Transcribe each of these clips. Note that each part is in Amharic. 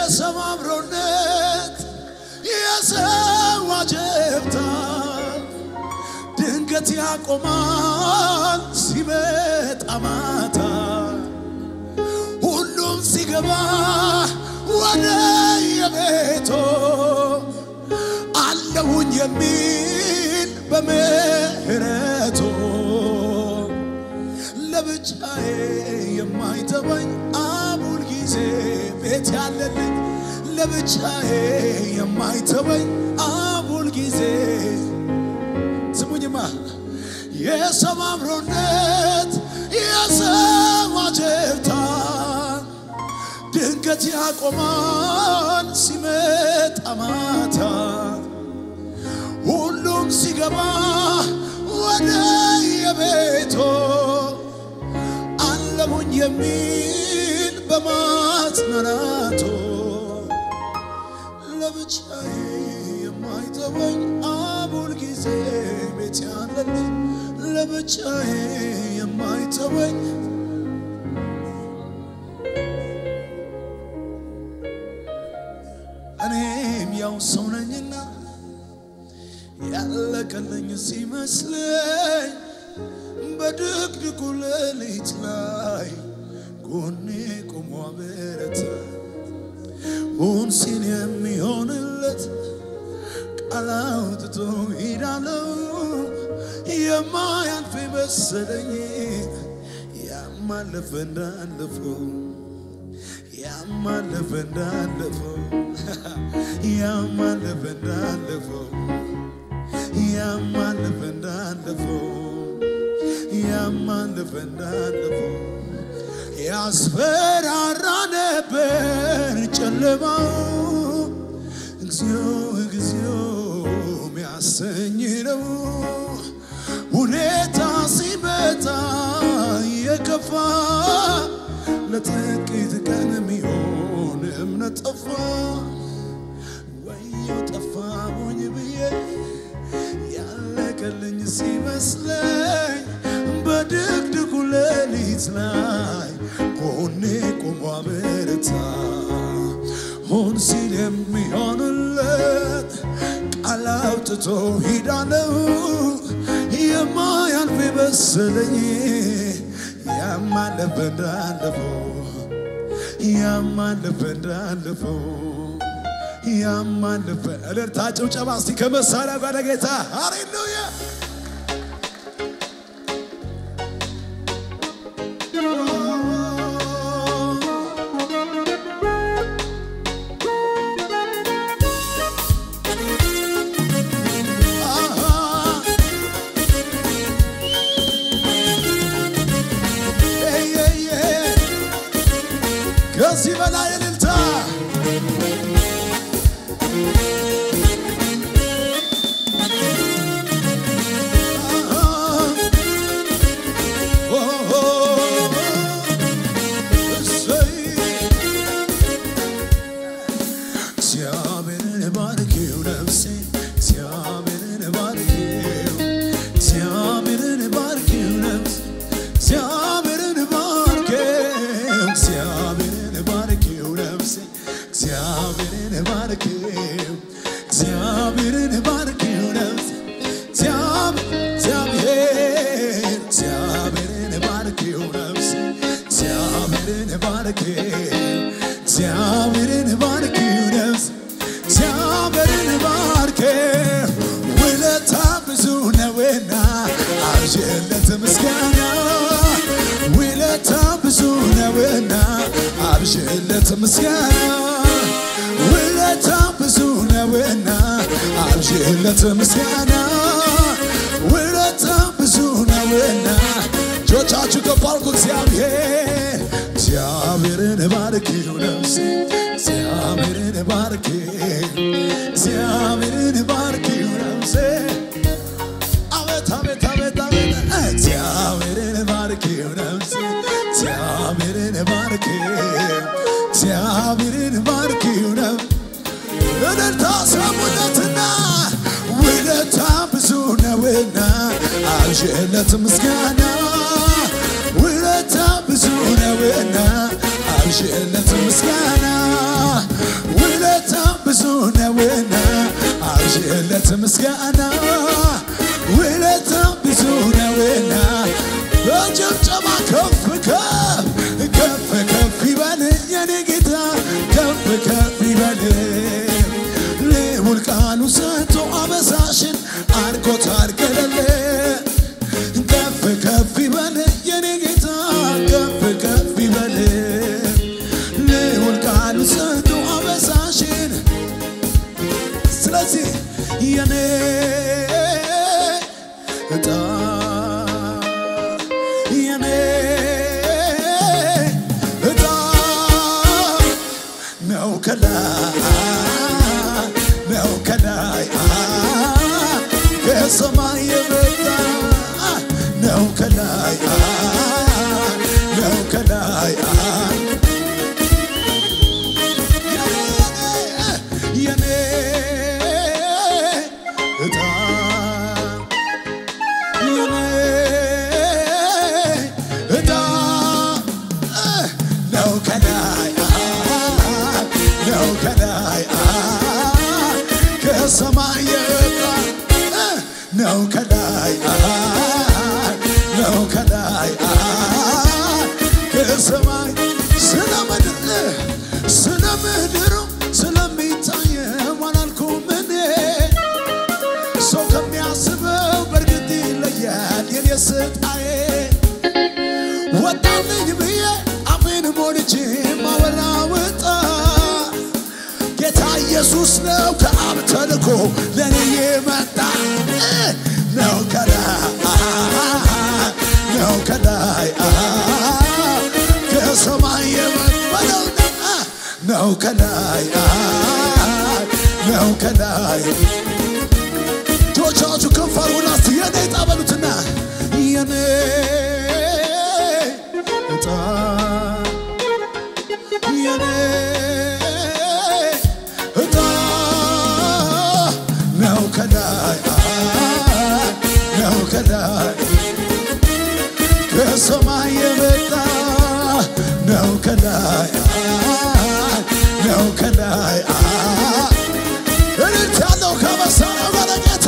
የሰማብሮነት የሰዋጀብታ ድንገት ያቆማል ሲመጣ ማታ ሁሉም ሲገባ ወደ የቤቱ አለሁኝ የሚል በምህረቱ ለብቻዬ የማይተወኝ አቡል ጊዜ ቤት ያለልኝ ለብቻዬ የማይተወኝ አቡል ጊዜ ስሙኝማ የሰማብሮነት የሰዋጀብታ ድንገት ያቆማል ሲመጣ ማታ ሁሉም ሲገባ ወደ የቤቱ አለሁኝ የሚል በማጽናናቱ ለብቻዬ የማይተወኝ አቡል ጊዜ ቤት ያለልኝ ለብቻዬ የማይተወኝ እኔም ያው ሰው ነኝና ያለቀልኝ ሲመስለኝ በድቅድቁ ሌሊት ላይ ጎኔ ቆሞ አበረታ ሁን ሲል የሚሆንለት ቃል አውጥቶ ሄዳለው የማያልፍ መሰለኝ ያማለፈ እንዳለፈው ያማለፈ እንዳለፈው ያማለፈ እንዳለፈው ያማለፈ እንዳለፈው ያማለፈ እንዳለፈው ያስፈራራ ነበር ጨለማው እግዚኦ እግዚኦ ሚያሰኝ ነው ሁኔታ ሲመጣ የከፋ ለጥቂት ቀን የሚሆን እምነት ጠፋ ወየው ጠፋሁኝ ብዬ ያለቀልኝ ሲመስለኝ በድቅድቁ ሌሊት ላይ ጎኔ ቆሞ አበረታ ሁን ሲል የሚሆንለት ቃል አውጥቶ ሄዳለው የማያልፍ መሰለኝ ያማለፈ እንዳለፈው ያማለፈ እንዳለፈው ያማለፈ እልልታ ጭብጨባ እስቲ ከመሳሪያ ጋር ለጌታ ሃሌሉያ ከዚህ በላይ እልልታ እግዚአብሔርን ባርኪው ነፍሴ እግዚአብሔርን ባርኪው እግዚአብሔርን ባርኪው ነፍሴ እግዚአብሔርን ባርኪው እግዚአብሔርን ባርኪው ነፍሴ እግዚአብሔርን ባርኪው እግዚአብሔርን ባርኪው ነፍሴ እግዚአብሔርን ባርኪው ነፍሴ እግዚአብሔርን ባርኪው እግዚአብሔርን ባርኪው ነፍሴ እግዚአብሔርን ባርኪው ውለታ ብዙ ነውና አብዥለት ምስጋና ውለታ ብዙ ነውና አብዥለት ምስጋና ውለታ ብዙ ነውና አብዥለት ምስጋና ውለታ ብዙ ነውና ጆቻችሁ ከፋልኩ እግዚአብሔርን ባርኪው ነፍሴ እግዚአብሔርን ባርኪው እግዚአብሔርን ባርኪው ነፍሴ አቤት አቤት አቤት አቤት እግዚአብሔርን ባርኪው ነፍሴ እግዚአብሔርን ባርኪው እግዚአብሔርን ባርኪው ነፍሴ እልልታ ሰሙነትና ውለታ ብዙ ነውና አብዥለት ምስጋና ውለታ ብዙ ነውና አብዥለት ምስጋና እውነት ምስጋና ውለታ ብዙ ነውና በጭብጨባ ከፍ ከፍ ከፍ ከፍ ይበል የኔ ጌታ ከፍ ከፍ ይበል ልዑል ቃሉ ሰጥቶ አበሳሽን አድርጎታል ገለል ከፍ ከፍ ይበል የኔ ጌታ ከፍ ከፍ ይበል ልዑል ቃሉ ሰጥቶ አበሳሽን ስለዚህ የኔ እጣ የኔ እጣ ነው ከላይ ከሰማይ የመጣ ነው ከላይ የኔ እጣ የኔ እጣ ነው ከላይ ከሰማይ የመጣ ነው ከላይ ከሰማይ ስለ ምድሩ ስለሚታየው አላልኩም እኔ ሰው ከሚያስበው በእርግጥ ይለያል የኔ ስጣዬ ወጣልኝ ብዬ አፌን ሞልቼ ማወራ ወጣ ጌታ ኢየሱስ ነው ከአብ ተልኮ ለኔ የመጣ ነው ከላይ ከሰማይ የመጣው ነው ከላይ ጆቻችሁ ከፍ አድርጉና የኔ ዕጣ በሉትና የኔ ዕጣ የኔ ዕጣ ነው ከላይ ከሰማይ የመጣ ነው ከላይ እልልታ ያለው ከመሳሪያው ጋር ጌታ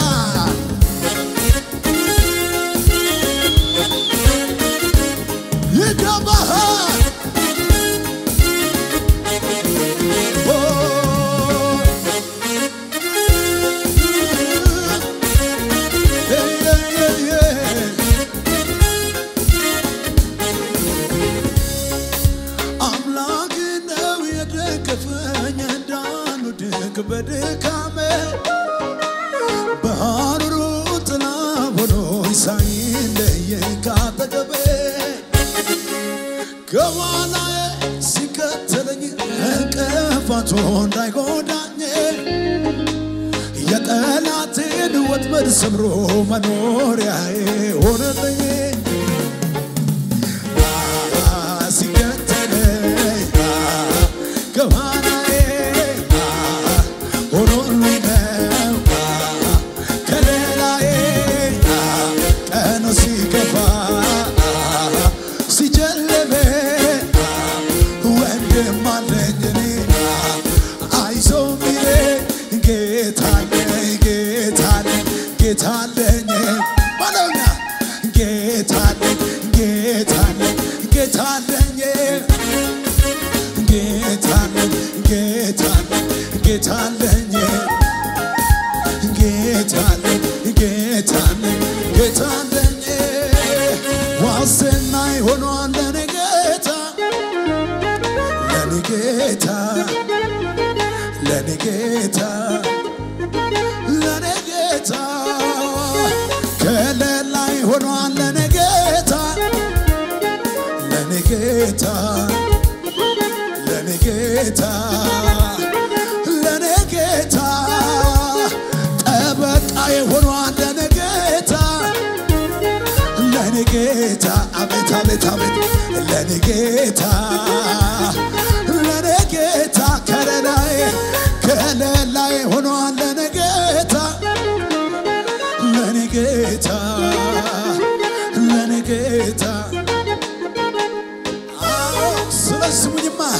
ይገባሃል በድካሜ በሐሩሩ ጥላ ሆኖኝ ሳይለየኝ ካጠገቤ ከኋላዬ ሲከተለኝ እንቅፋቱ እንዳይጎዳኝ የጠላቴን ወጥመድ ሰብሮ መኖሪያዬ ሆነልኝ ሲከተለኝ ከኋላዬ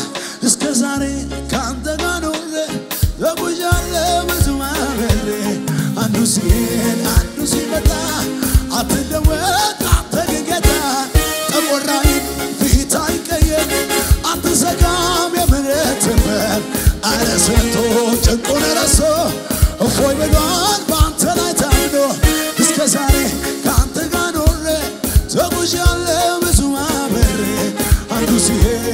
እስከ ዛሬ ካንተ ጋር ኖሬ ተጉዣለሁ ብዙ ማበሬ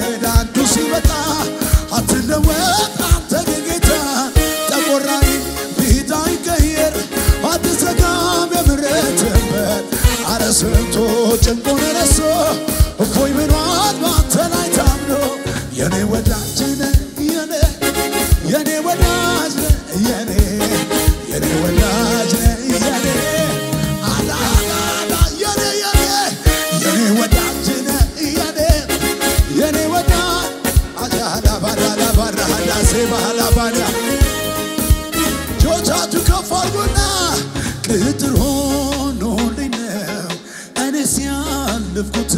አንዱ ሲመጣ አትለወጥ አንተ ጌታ ተቆራኝ ፊት አይቀየር አትዘጋም የምሕረት በር አረ ስንቱ ጭንቁን ረሶ እፎይ ብሏል ባንተ ላይ ታምኖ የኔ ወዳጅ ነህ የኔ ወዳጅ ነህ የኔ ወዳጅ ነህ አላላ የኔ ወዳጅ ነህ የኔ ወዳጅ አጃላ ባራላ ባራላ ሴባላ ባዳ ጆቻቱ ከፋርጉና ቅጥር ሆኖልኝ ነው እኔ ሲያልፍኩት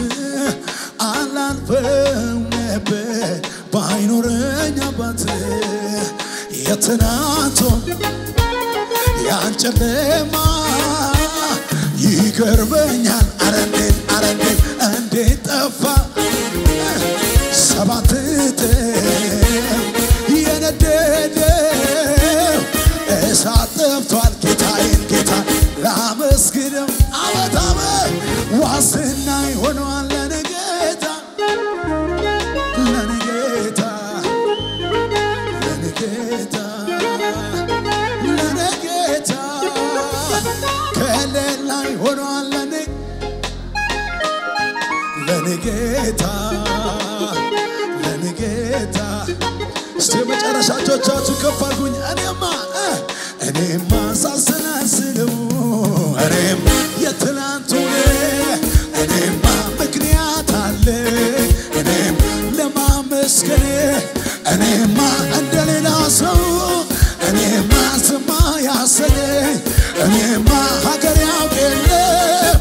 አላልፈው ነበር ባይኖረኝ አባት የትናንቱን ያን ጨለማ ይገርመኛል አረ እንዴት ጠፋ ሰባት እጥፍ የነደደው እሳት ጠፍቷል ጌታ ላመስግነው አመት ዋስትና ይሆነዋል ለኔ ጌታ ከሌላ ይሆነዋል ለኔ ጌታ እስቲ መጨረሻዎቻችሁ ከፍ አድርጉኝ እኔማ ሳሰላስለው እኔም የትላንቱን እኔማ ምክንያት አለ እኔም ለማመስገን እኔማ እንደሌላ ሰው እኔማ ስማ ያሰኘኝ እኔማ ሀገር ያውቅ የለም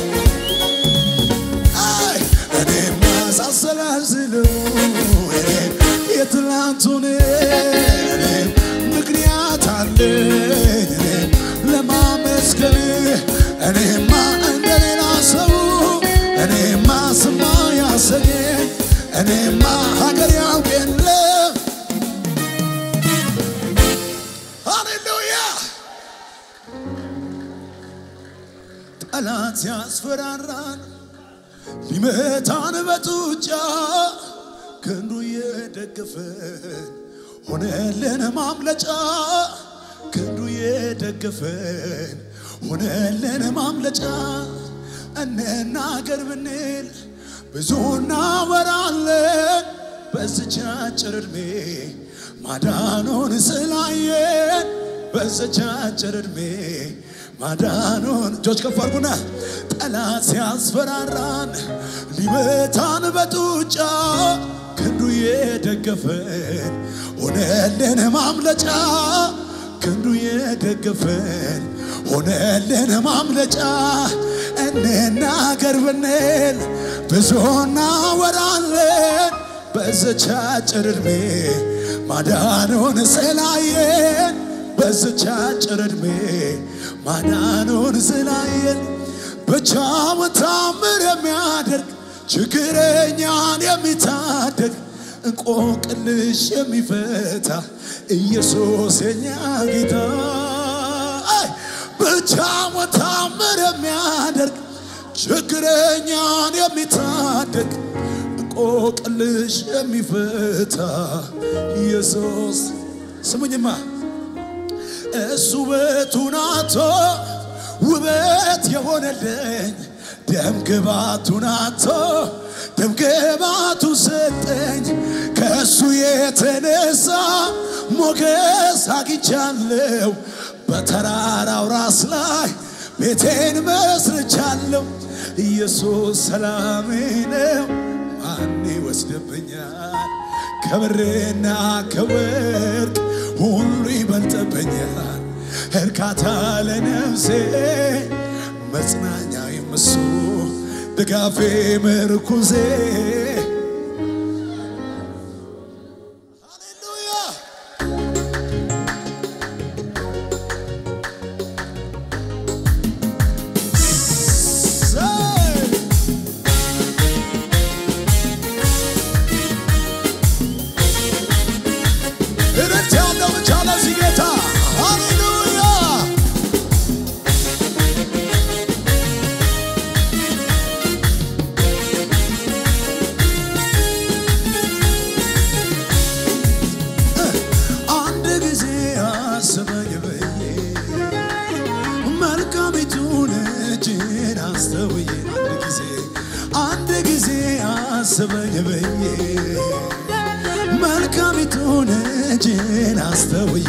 እኔማ ሳሰላስለው እኔም የትላንቱን እኔም ምክንያት አለኝ እኔም ለማመስገን እኔማ እንደሌላ ሰው እኔማ ስማ ያሰኘኝ እኔማ ሀገር ያውቅ የለም ሃሌሉያ ጠላት ያስፈራራን ሊመታን በጡጫ ክንዱ የደገፈን ሆነልን ማምለጫ ክንዱ የደገፈን ሆነልን ማምለጫ እንናገር ብንል ብዙ እናወራለን በዚች አጭር ዕድሜ ማዳኑን ስላየን በዚች አጭር ዕድሜ ማዳኑን እጆች ከፍ አድርጉና ጠላት ሲያስፈራራን ሊመታን በጡጫ ክንዱ የደገፈን ሆነልን ማምለጫ ክንዱ የደገፈን ሆነልን ማምለጫ እንናገር ብንል ብዙ እናወራለን በዚች አጭር ዕድሜ ማዳኑን ስላየን በዚች አጭር ዕድሜ ማዳኑን ስላየን ብቻውን ታምር የሚያደርግ ችግረኛን የሚታደግ እንቆቅልሽ የሚፈታ ኢየሱስ የኛ ጌታ ብቻውን ታምር የሚያደርግ ችግረኛን የሚታደግ እንቆቅልሽ የሚፈታ ኢየሱስ ስሙኝማ እሱ ውበቱን አጥቶ ውበት የሆነልኝ ደምግባቱን አጥቶ ደምግባቱ ሰጠኝ ከእሱ የተነሳ ሞገስ አግኝቻለሁ በተራራው ራስ ላይ ቤቴን መስርቻለሁ ኢየሱስ ሰላሜ ነው ማን ይወስድብኛል ከብርና ከወርቅ ሁሉ ይበልጥብኛል እርካታ ለነፍሴ መጽናኛ የምሱ ድጋፌ ምርኩዜ ሃሌሉያ መልካሚቱን እጅን አስተውዬ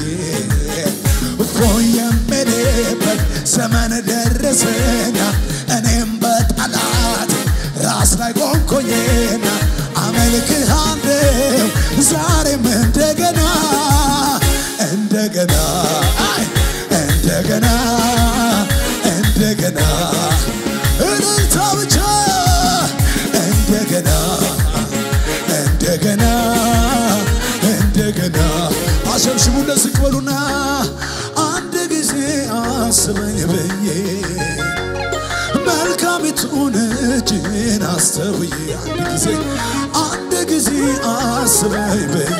እፎየምልበት ዘመን ደረሰና እኔም በጠላት ራስ ላይ ቆምኩኝና አመልክሃለሁ ዛሬም እንደገና እንደገና እንደገና እንደገና እልልታ ብቻ እንደገና እንደገና እንደገና አሸብሽቡ ለዝቅ በሉና አንድ ጊዜ አስበኝ ብዬ መልካሚቱን እጅን አስተውዬ አንድ ጊዜ አስበኝ ብዬ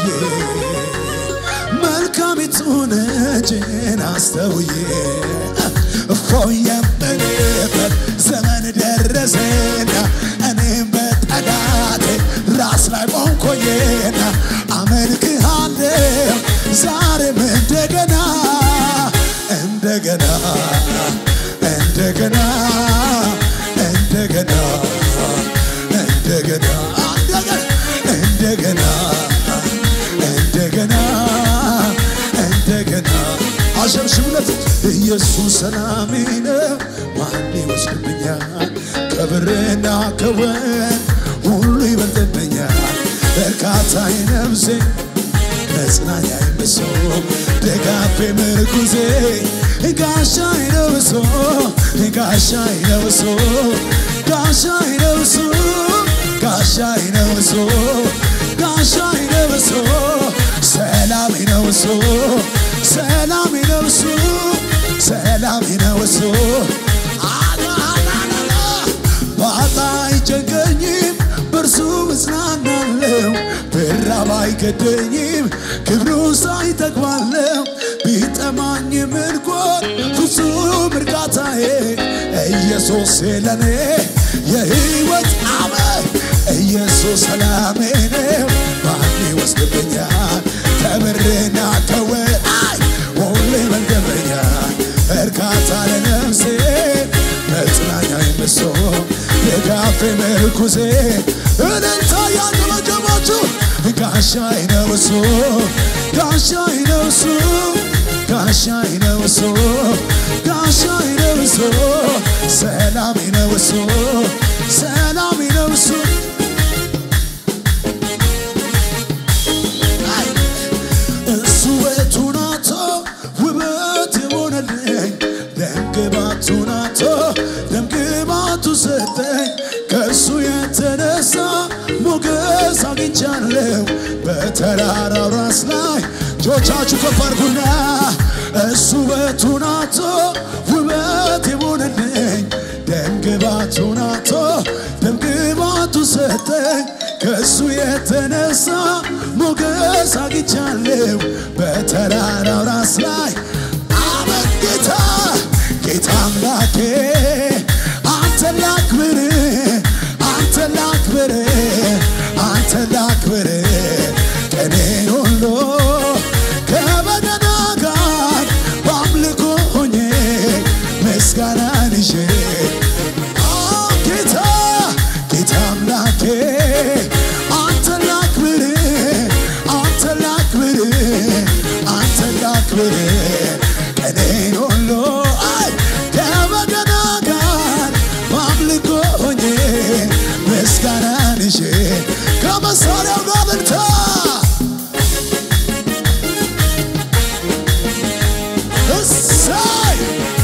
መልካሚቱን እጅን አስተውዬ እፎየምልበት ዘመን ደረሰና እኔም በጠላቴ ራስ ላይ ቆምኩኝና አመልክሃለሁ ዛሬም እንደገና እንደገና እንደገና እንደገና እንደገና እንደገና እንደገና እንደገና አሸብሽቡለት ኢየሱስ ሰላሜ ነው ማን ይወስድብኛል ከብርና ከወርቅ ሁሉ ይበልጥብኛል እርካታዬ ነፍሴ መጽናኛዬ ብሶ ደጋፌ ምርኩዜ ጋሻዬ ነው ብሶ ጋሻዬ ነው ብሶ ጋሻዬ ነው ብሶ ጋሻዬ ነው ብሶ ጋሻዬ ነው ብሶ ሰላሜ ነው ብሶ ሰላሜ ነው ብሶ ሰላሜ ነው ብሶ ባጣ አይጨንቀኝም በርሱ እጽናናለሁ ብራብ አይገደኝም ክብሩ ሳይጠግባለሁ ቢጠማኝም እንኳን ፍጹም እርካታዬ ኢየሱስ ለኔ የሕይወት አመል ኢየሱስ ሰላሜ ነው ማን ይወስድብኛል ከብርና ከወርቅ ሁሉ ይበልጥብኛል እርካታ ለነፍሴ መጽናኛዬ ብሶ ደጋፌ ምርኩዜ እልልታ ያንመጀማችሁ ጋሻዬ ነው እሱ ጋሻዬ ነው እሱ ጋሻዬ ነው እሱ ጋሻዬ ነው እሱ ሰላሜ ነው እሱ ሰላሜ ነው እሱ እሱ ውበቱን አቶ ውበት የሆነልኝ ደምግባቱን አቶ ደምግባቱ ሰጠኝ ከእሱ የተነሳ ሞገስ አግኝቻለሁ በተራራው ራስ ላይ እጆቻችሁ ከፍ አድርጉና እሱ ውበቱን አቶ ውበት የሆነልኝ ደምግባቱን አቶ ደምግባቱ ሰጠኝ ከእሱ የተነሳ ሞገስ አግኝቻለሁ በተራራው ራስ ላይ አሜን ጌታ ጌታ አምላኬ አንተ ላክብር አንተ ላክብር አንተ ላክብር ቀኔን ሁሉ ከበገና ጋር በአምልኮ ሆኜ ምስጋናን ይዤ ጌታ ጌታ አምላኬ አንተ ላክብር አንተ ላክብር አንተ ላክብር ቀኔን ሁሉ ከበገና ጋር በአምልኮ ሆኜ ምስጋናን ይዤ ከመሳሪያው ጋር ልልታ እሰይ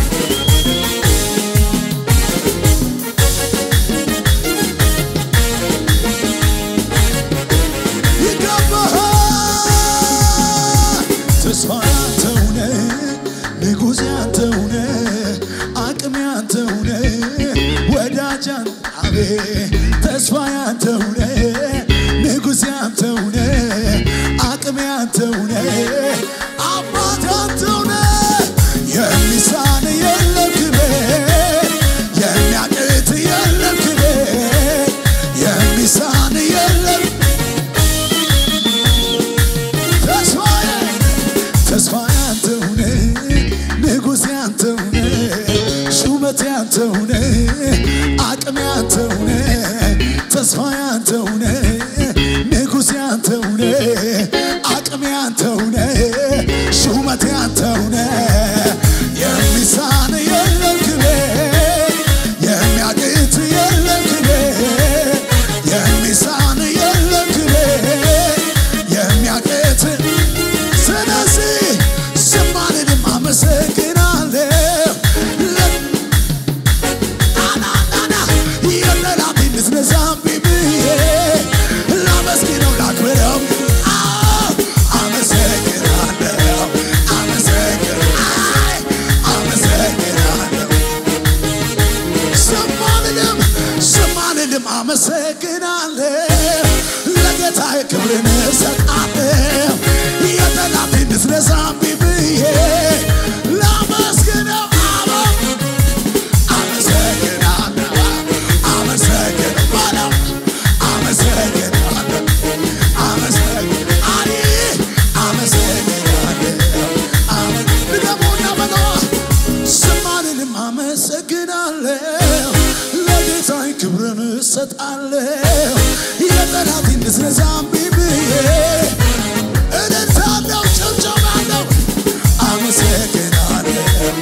ይገባሃል ተስፋዬ አንተው ነህ ንጉሴ አንተው ነህ አቅሜ አንተው ነህ ወዳጄ አቤት ተስፋዬ አንተው ነህ ንጉሴ አንተው ነህ አቅሜ አንተው ነህ አባቴ አንተው ነህ የሚሳን የለም ክብር የሚያቅት የለም ክብር የሚሳን የለም ተስፋዬ አንተው ነህ ንጉሴ አንተው ነህ ሹመቴ አንተው ነህ አቅሜ አንተው ነህ ተስፋዬ አንተው ነህ ንጉሴ አንተው ነህ አቅሜ አንተው ነህ ሹመቴ አንተው ነህ የሚሳን የለም ክብር የሚያቅት የለም ክብር የሚሳን የለም ክብር የሚያቅት ስለዚህ ዝማሬንም አመሰግናለሁ አናናና የጠላቴን ንዝነዛም ብዬ ላመስግነው ላክብረው አመሰግናለሁ ዝማሬንም አመሰግናለሁ ለጌታዬ ክብርን እሰጣለሁ የጠላቴን ንዝነዛም ብዬ ላመስግነው ክብርን እሰጣለሁ የጠላቴን ንዝነዛም ብዬ እልልታለሁ ጭብጨባለሁ አመሰግናለሁ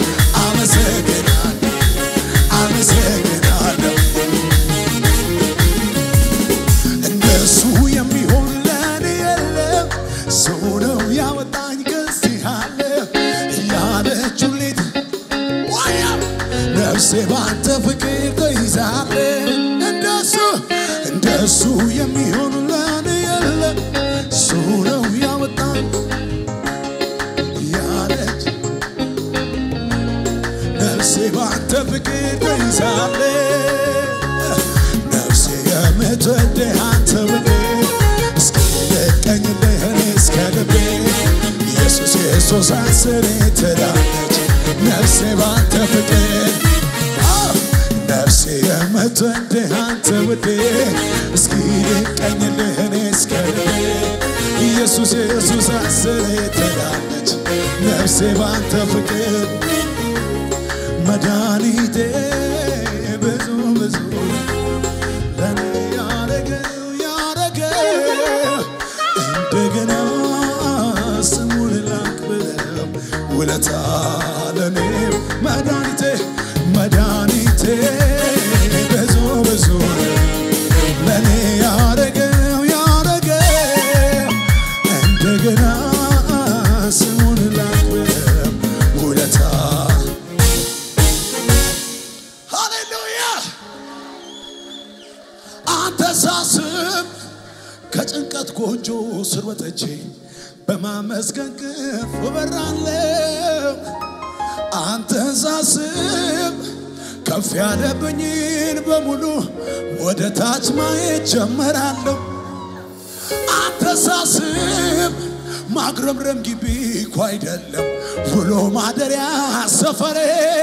እንደሱ የሚሆን ለኔ የለም ሰው ነው ያወጣኝ ከዚህ አለ እያለች ሁሌት ነፍሴ ባንተ ፍቅር ተይዛለች እንደሱ የሚሆን ለኔ የለም ሰው ነው ያወጣኝ ያለች ነፍሴ ባንተ ፍቅር ተይዛለች ነፍሴ የምትወድህ አንተ ውዴ እስከ ልቀኝልህ እኔ እስከ ልቤ ኢየሱስ ኢየሱስ አንስሬ ትላለች ነፍሴ ባንተ ፍቅር ነፍሴ የምትወድህ አንተ ውዴ እስኪ ልቀኝልህ እኔ እስከ ልቤ ኢየሱስ ኢየሱስ አንስሬ ትላለች ነፍሴ ባንተ ፍቅር መድኃኒቴ ብዙ ብዙ ለኔ ያረገው እንደገና ስሙን ላክብረው ውለታ ለኔ መድኃኒቴ ብዙ ብዙ ለኔ ያረገው እንደገና ስሙን ላክብረው ውለታ ሃሌሉያ አንተ ሳስብ ከጭንቀት ጎጆ ስር ወጥቼ በማመስገን ከፍ እበራለሁ አንተ ሳስብ ከፍ ያለብኝን በሙሉ ወደ ታች ማየት ጀመራለሁ አንተ ሳስብ ማግረምረም ግቢ እኮ አይደለም ውሎ ማደሪያ ሰፈሬ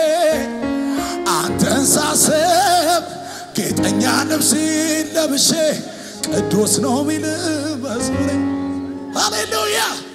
አንተ ሳስብ ጌጠኛ ልብሴን ለብሼ ቅዱስ ነው ሚል መዝሙሬ ሃሌሉያ